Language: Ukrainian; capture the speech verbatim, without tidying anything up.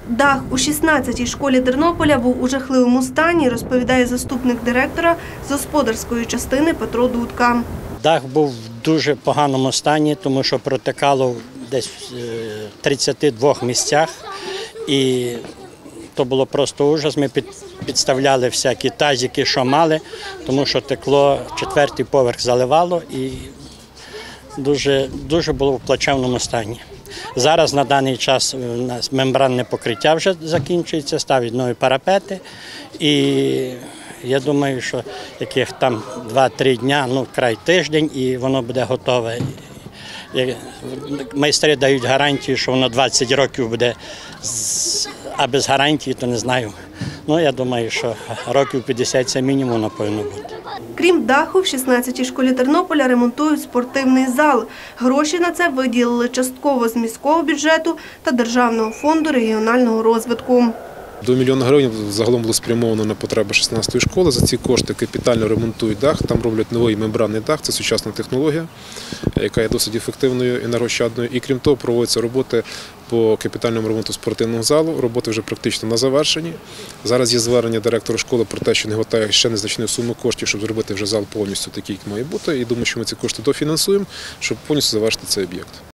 Дах у шістнадцятій школі Тернополя був у жахливому стані, розповідає заступник директора з господарської частини Петро Дудка. Дах був в дуже поганому стані, тому що протикало десь в тридцяти двох місцях. І то було просто ужас. Ми підставляли всякі тазики, що мали, тому що текло, четвертий поверх заливало і дуже, дуже було в плачевному стані. Зараз на даний час у нас мембранне покриття вже закінчується, ставлять нові парапети. І я думаю, що яких там два-три дня, ну край тиждень, і воно буде готове. Майстри дають гарантію, що воно двадцять років буде, а без гарантії, то не знаю. Ну, я думаю, що років п'ятдесят це мінімум, напевно, буде. Крім даху, в шістнадцятій школі Тернополя ремонтують спортивний зал. Гроші на це виділили частково з міського бюджету та Державного фонду регіонального розвитку. До мільйона гривень загалом було спрямовано на потреби шістнадцятої школи. За ці кошти капітально ремонтують дах, там роблять новий мембранний дах, це сучасна технологія, яка є досить ефективною, енергощадною. І крім того, проводяться роботи по капітальному ремонту спортивного залу. Роботи вже практично на завершенні. Зараз є звернення директора школи про те, що не вистачає ще незначну суму коштів, щоб зробити вже зал повністю такий, як має бути. І думаю, що ми ці кошти дофінансуємо, щоб повністю завершити цей об'єкт.